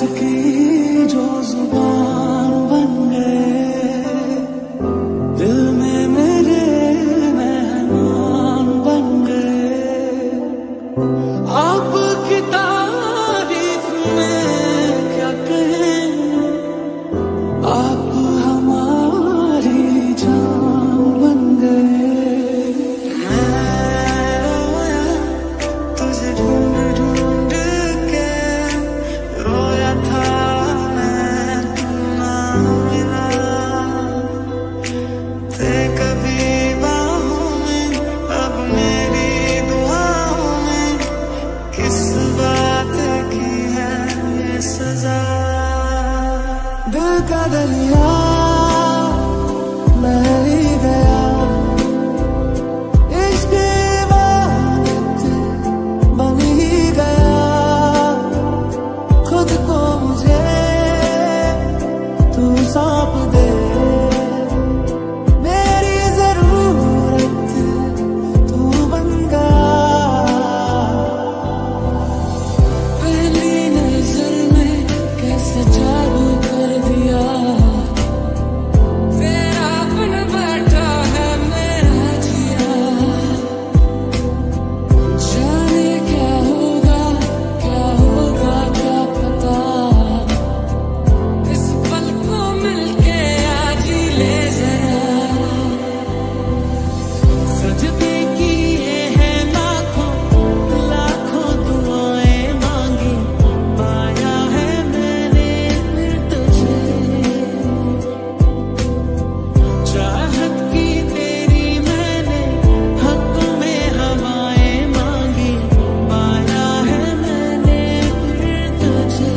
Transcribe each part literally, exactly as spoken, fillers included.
की जो जुबान बन गए, दिल में मेरे मेहमान बन गए। आपकी तारीफ में क्या कहें, आप हमारी जान बन गए। मैं तुझे ढूंढ ढूंढ के रोया था, मैं तू ना मिला। थे कभी बाहों में, अब मेरी दुआओं में किस बात की है ये सजा। दिल का दरिया बह ही गया, इश्क इबादत बन ही गया। खुद को मुझे तू सौंप दे, मेरी जरूरत तू बन गया। पहली नजर में कैसे जादू कर दिया, तेरा बन बैठा है मेरा जिया। जाने क्या होगा क्या होगा क्या पता, इस पल को मिलके आज ही ले जरा। सजदे किए हैं लाखों लाखों दुआएं मांगी, पाया है मैंने फिर तुझे। चाहत की तेरी मैंने हक में हवाएं मांगी, पाया है मैंने फिर तुझे।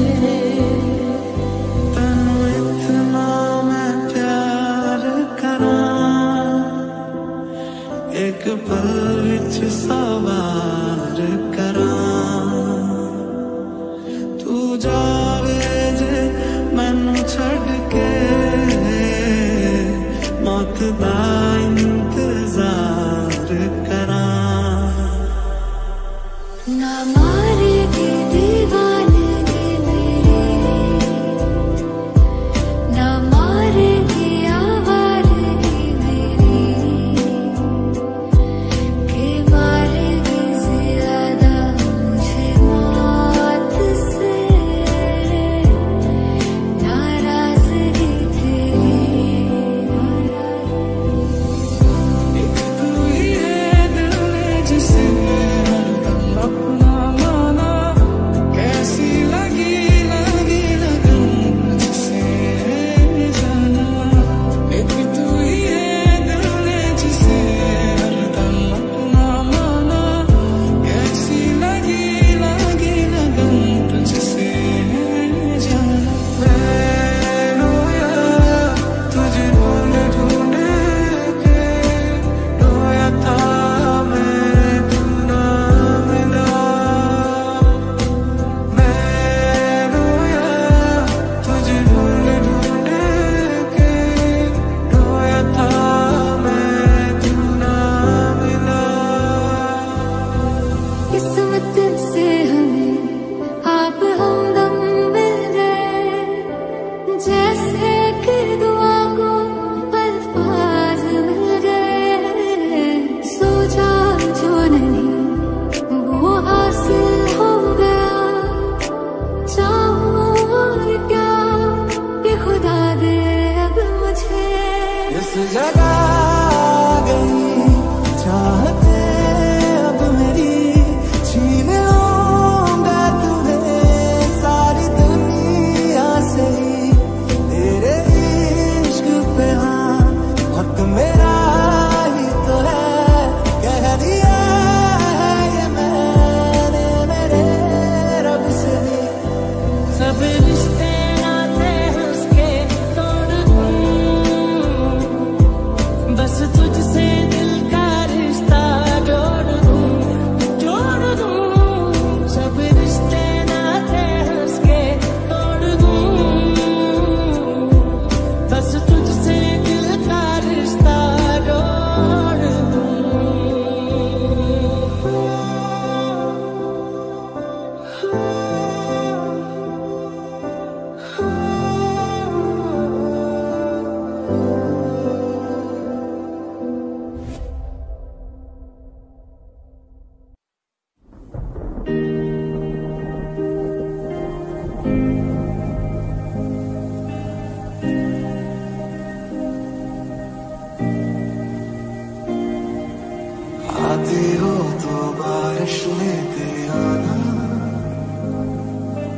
तनु इतना मैं प्यार करां, एक पल विच सवार करां। तू जावे जे मैनू छड़ के, मौत दा इंतजार करां। ना मारेगी दीवानगी मेरी, ना मारेगी आवारगी मेरी, के मारेगी ज्यादा मुझे मौत से नाराजगी तेरी।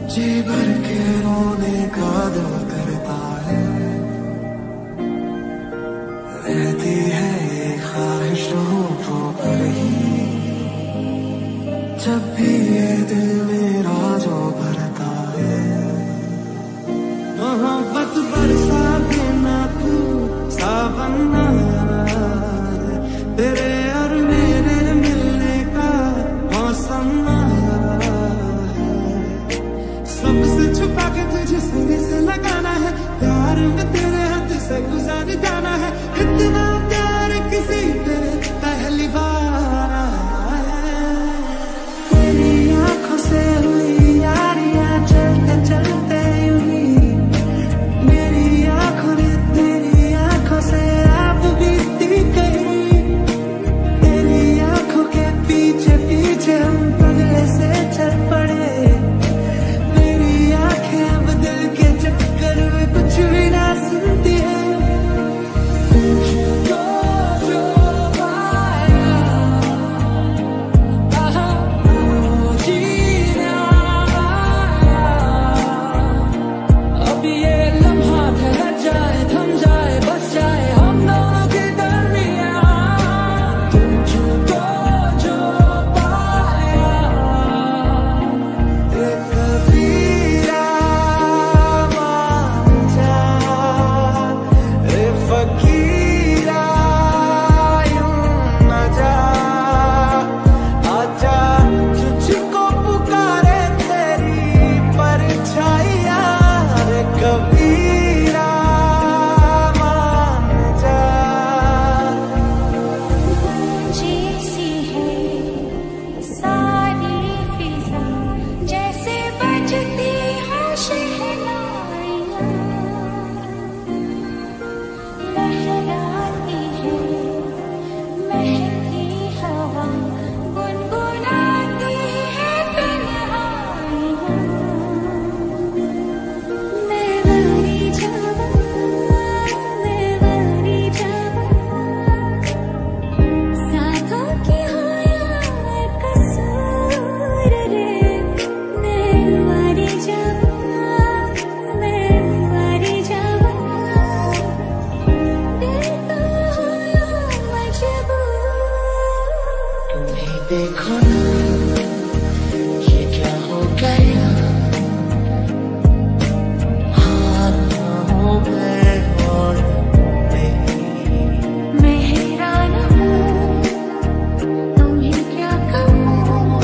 जी भर के रोने का दिल करता है, रहती है ये ख्वाहिश होठों पर ही, जब भी ये दिल मेरा जो भरता है। मोहब्बत बरसा देना तू सावन तेरे और मेरे मिलने का मौसम सबसे छुपा के तुझे सीने से लगाना है, प्यार में तेरे हाथ से गुजार जाना है, इतना प्यार किसी पे पहली बार आया है। तेरी आंखों से हुई यारियां चलते चलते यूं ही, मेरी आंखों ने तेरी आंखों से आप बीती गई, तेरी आंखों के पीछे पीछे हम पगले से चल पड़े, दिल के चक्कर में कुछ भी ना सुनती है। तुझको जो पाया जीना आया, अब ये लम्हा ठहर जाए, थम जाए, बस जाए हम दोनों के दरमियान। तुझको जो पाया एक कबीरा फकीरा यूं न जा, आजा तुझको पुकारे तेरी परछाइयां, रे कबीरा मान जा। जैसी है सारी फिजा, जैसे बजती है शहनाइयां, लहराती है महकी हवा, गुनगुनाती है तन्हाइयां। मैं वारी जावा, मैं वारी जावा, साथों की हो या कसूर रे। मैं वारी जावा, मैं वारी जावा, तुम्हें देखो ना ये क्या हो गया, हाथ हो गए और मैं हैरान हूँ, तुम्हें क्या कहूँ,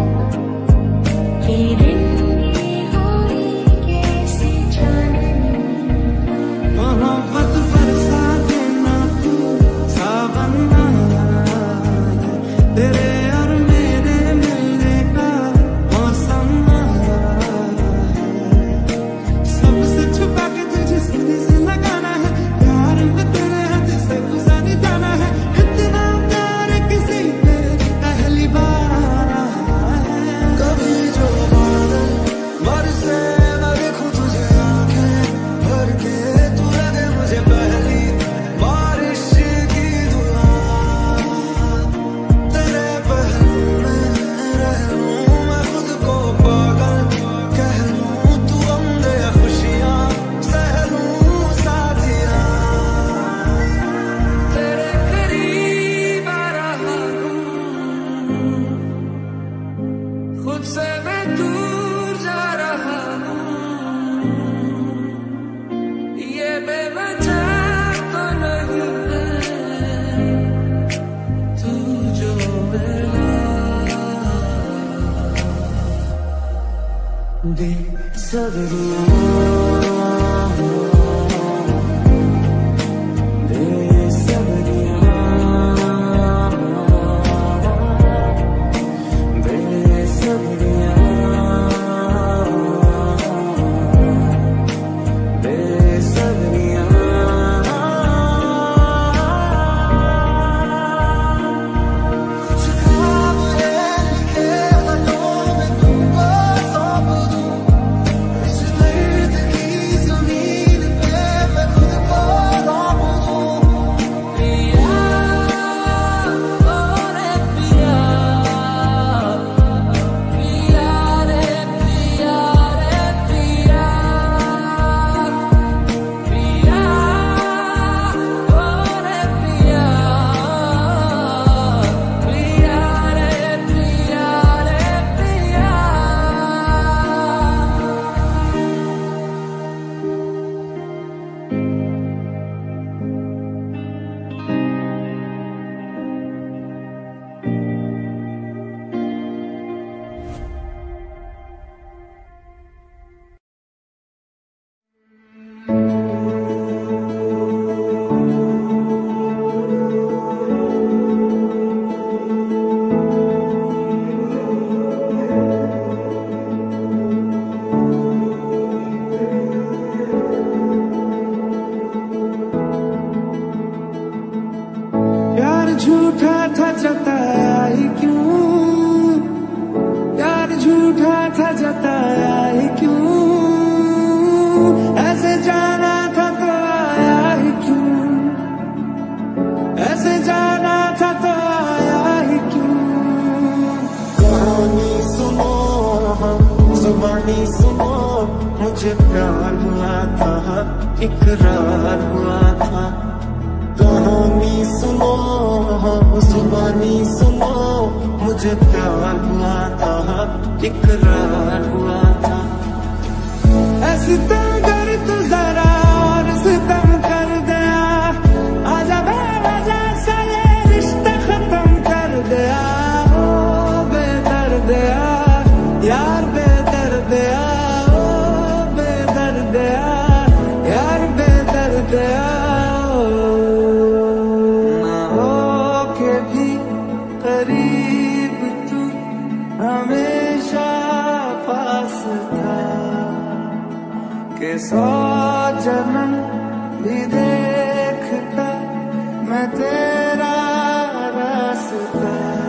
ये रंगी हुई कैसे जानूं। मोहब्बत बरसा देना तू सावन तेरे और मेरे मिलने का मौसम सबसे छुपा के तुझे सीने से लगाना है, प्यार में तेरे हाथ से गुजार जाना है, इतना प्यार किसी पे पहली बार आया है। कभी जो बादल बरसे मैं देखूं तुझे आंखें भर के, तू लगे मुझे पहली बारिश की दुआ, तेरे पहलू में रह लूं मैं खुद को पागल कह लूं, तू गम दे खुशियां सह लूं साथिया। तेरे करीब आ रहा हूँ, खुद से मैं दूर जा रहा हूँ, ये बेवजह तो नहीं है, तू जो मिला बेसब्रियां जुबानी सुनो मुझे प्यार हुआ था, इकरार हुआ था। कहानी सुनो जुबानी सुनो मुझे प्यार हुआ था, इकरार हुआ था। ऐसी अगर तू जरा और सितम कर दिया, आजा बेवजह सा ये रिश्ता खत्म कर दिया। ओ बेदर्दिया यार बेदर्दिया, ओ बेदर्दिया यार बेदर्दिया। ना हो के भी करीब तू हमेशा पास था, के सौ जन्म भी देख कर मैं तेरा रास्ता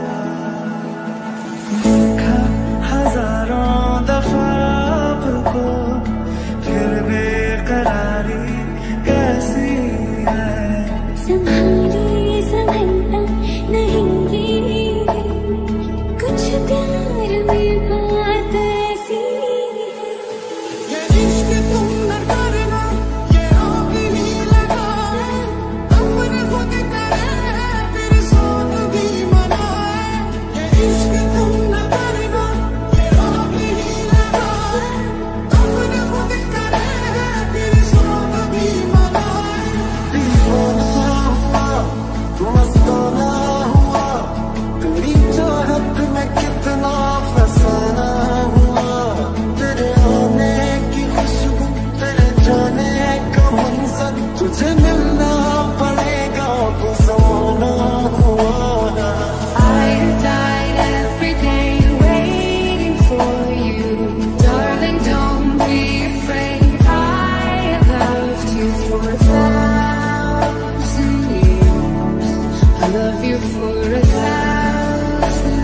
देखा हजारों दफा आपको, फिर बेकरारी कैसी है। संभाली संभलता नहीं कुछ प्यार में बात ऐसी है। ये इश्क तुम न करना, ये आग ही लगा, अपने खुद करे फिर सोच भी मनाए। ये इश्क तुम न करना, ये आग ही लगा, अपने खुद करे फिर सोच भी मनाए। दीवाना हुआ मस्ताना हुआ, तेरी चाहत में कितना फसाना हुआ। तेरे आने की खुशबू, तेरे जाने का मंजर, तुझे मिलना पड़ेगा गुजारना हुआ। I died every day waiting for you, darling. Don't be afraid. I have loved you for a thousand years. I love you for a thousand.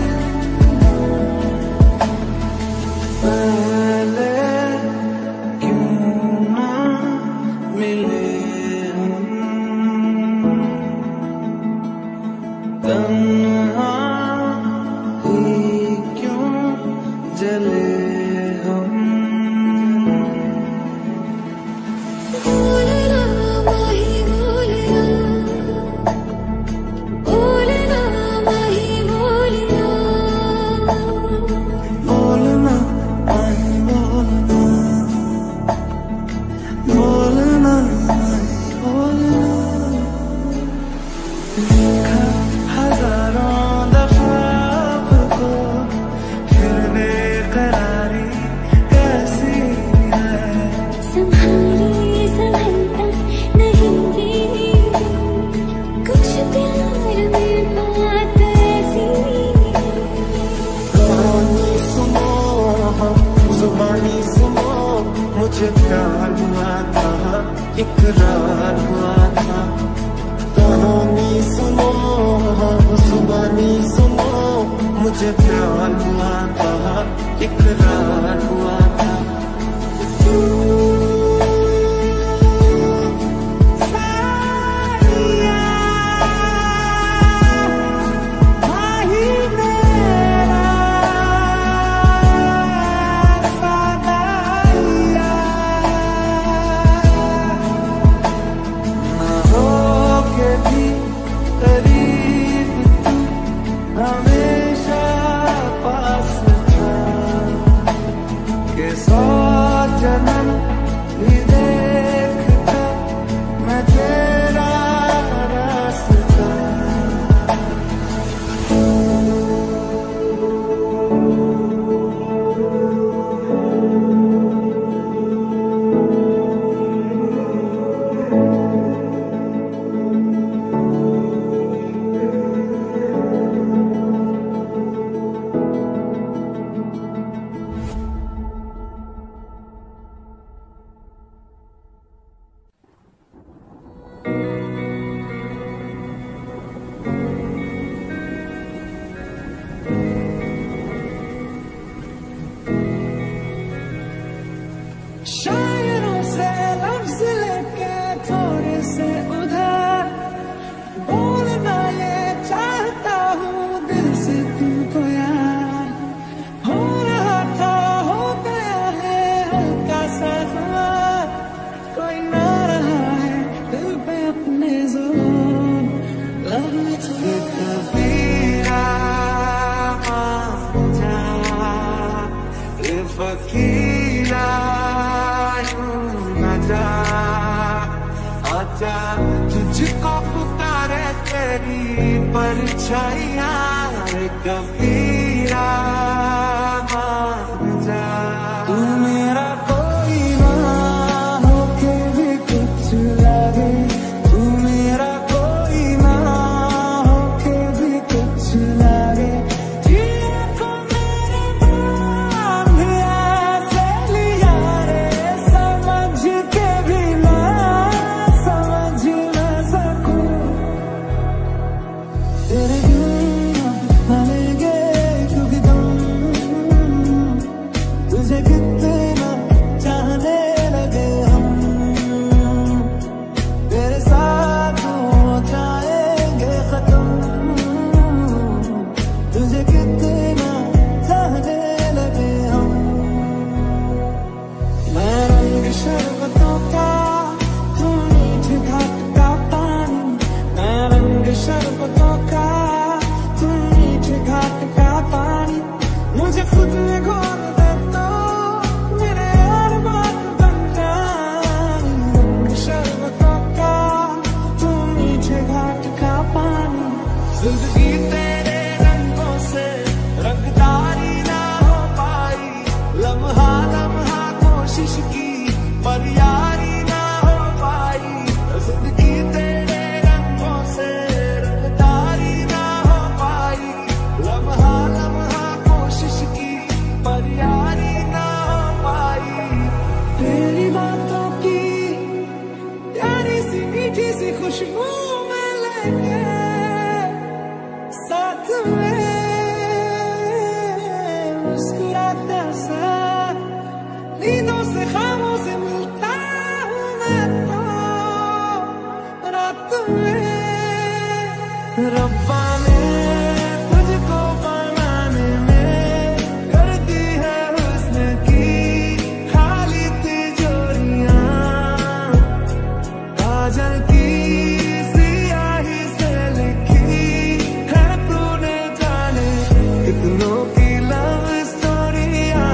पहले क्यों ना मिले हम, तन्हा ही क्यों जले हम। बोलना माही बोलना, बोलना माही बोलना, बोलना नहीं बोलना, बोलना नहीं बोलना। देखा हजारों दफा आपको, फिर बेकरारी कैसी है। संभाली संभलता नहीं कुछ प्यार में बात ऐसी है। कहानी सुनो जुबानी सुनो मुझे प्यार हुआ था, इकरार हुआ था। कहानी सुनो जुबानी सुनो मुझे प्यार हुआ था, इकरार हुआ था। सारिया माही मेरा सादाइया, ना हो के भी करीब तू हमेशा पास था, के सौ जन्म भी देख कर मैं तेरा रास्ता। शायरों से लफ्ज लेके थोड़े से उधार बोलना ये चाहता हूँ दिल से तुमको यार। हो रहा था हो गया है सफर कोई ना रहा है दिल पे अपने ज़ुबान लव में तुझे कबीरा जा ये फकीरा न जा आजा तुझको पुकारे तेरी परछाइयां कबीरा मान जा तू मेरा कोई ना होके भी कुछ लगे तू मेरा कोई ना होके भी कुछ लगे जिया को मेरे नाम ऐसे लिया रे समझ के भी ना समझ ना सकूं तेरे कितना चाहने लगे हम तेरे साथ हो जाएंगे खत्म तुझे कितना चाहने लगे हम मैं रंग शरबतों का तू मीठे घाट का पानी मैं रंग शरबतों का तू मीठे घाट का पानी मुझे खुद में घोल जिंदगी तेरे रंगों से रंगदारी ना हो पाई लम्हा लम्हा कोशिश की पर यारी ना हो पाई जिंदगी तेरे रंगों से रंगदारी ना हो पाई लम्हा लम्हा कोशिश की पर यारी ना हो पाई तेरी बातों की प्यारी सी मीठी सी खुशबू में लेके साथ में मुस्कुराता सा नींदों से ख्वाबों से मिलता हूँ मैं तो रात में रब्बा ने तुझको बनाने में कर दी है हुस्न की खाली तिजोरियां काजल की कितनों की लव स्टोरियां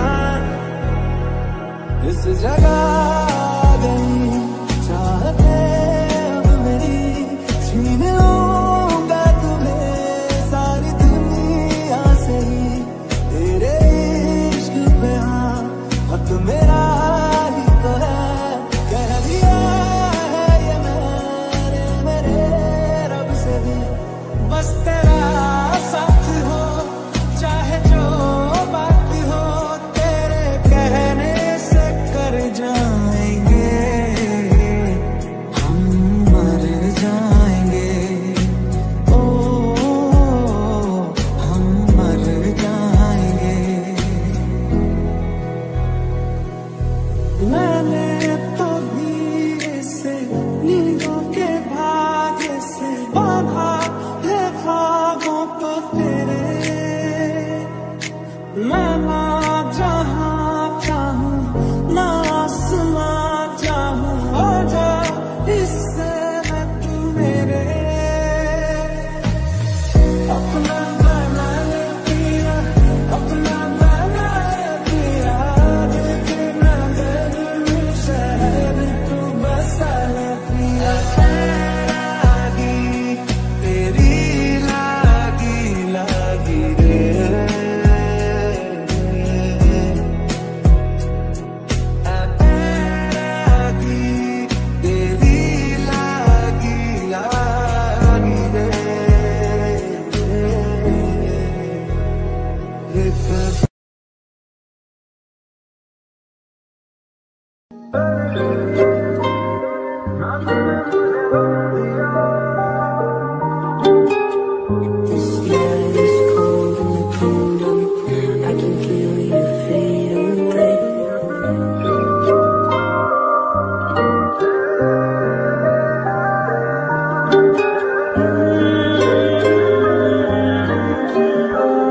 इस जगह गई चाहते अब मेरी छीन लूंगा तुम्हें सारी दुनिया से ही तेरे इश्क पे हाँ हक मेरा ही तो है कह दिया है ये मैंने मेरे रब से भी बस तेरा साथ हो चाहे जो बात हो तेरे कहने से कर जाएंगे हम मर जाएंगे ओ हम मर जाएंगे मैंने तो धीरे से नींदों के भाग्य से बांधा है ख्वाबों को तेरे मैं ना जहाँ चाहूँ ना आसमां चाहूँ हो जा इससे मैं तू मेरे अपना बना ले पिया अपना बना ले पिया दिल के नगर में शहर तू बसा ले पिया लागी तेरी लागी लागी रे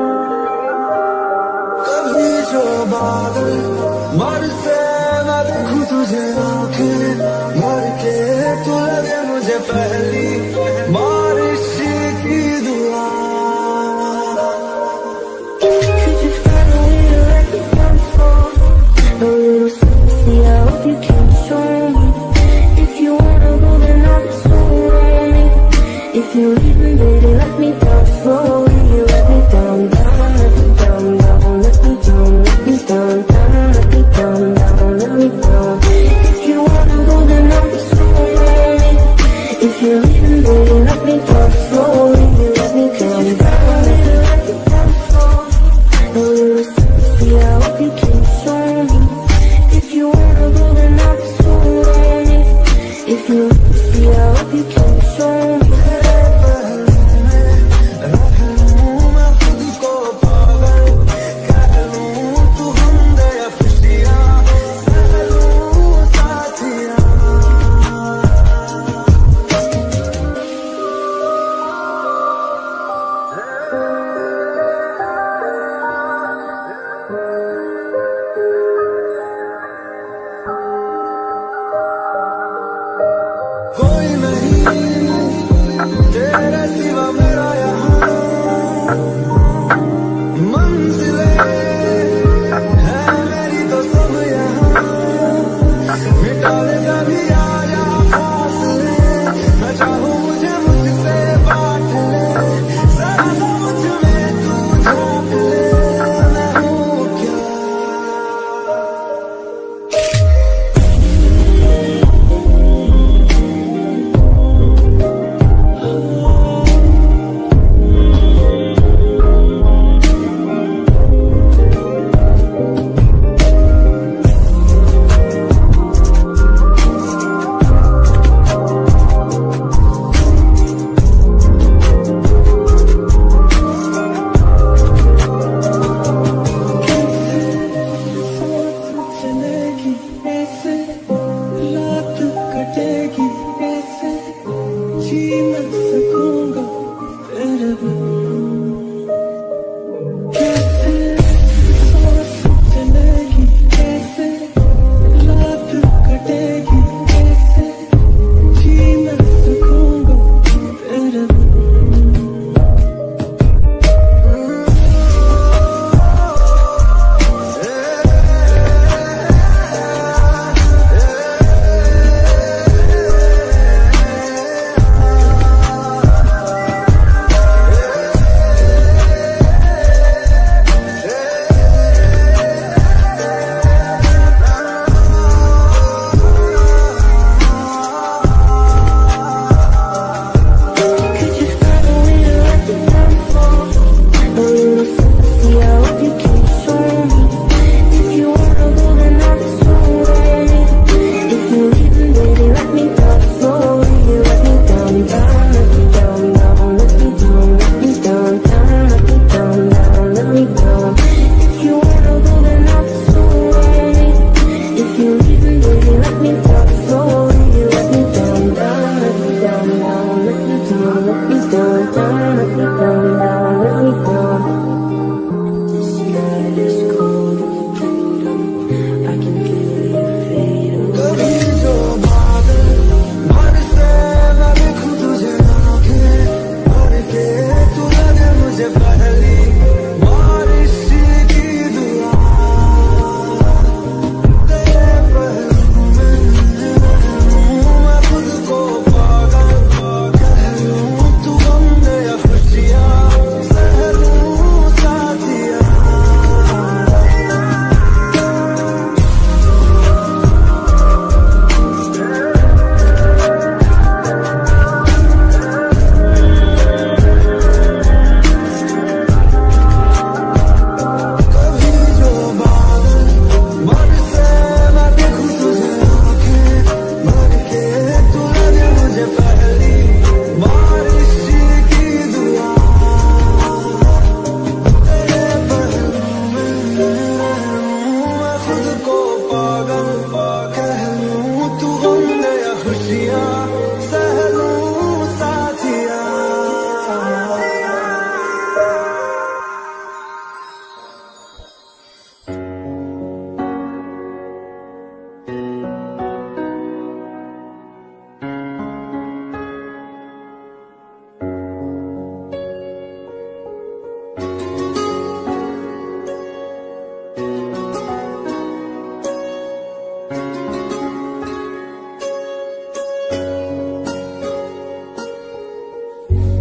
बादल मर से न तुझे आंखें भर के तू लगे मुझे पहली बारिश की दुआ। Could you finally let me down fall? A little sympathy, I hope you can show me. If you wanna go, then I'll be so lonely. If you leave me, baby, let me down slowly. Let me down, down, let me down, down, let me down, let me down, down, let me down, down, let me down. If you wanna go, then I'll be so lonely. If you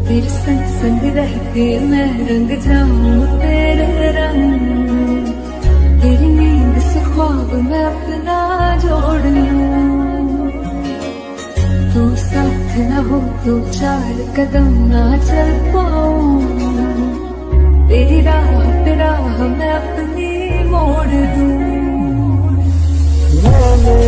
तेरे संग संग रहते मैं रंग जाऊं तेरे रंग, तेरी नींद से ख्वाब मैं अपना जोड़ लूं। तू साथ न हो तो चार कदम ना चल पाऊं, तेरी राह पे राह मैं अपनी मोड़ दूं।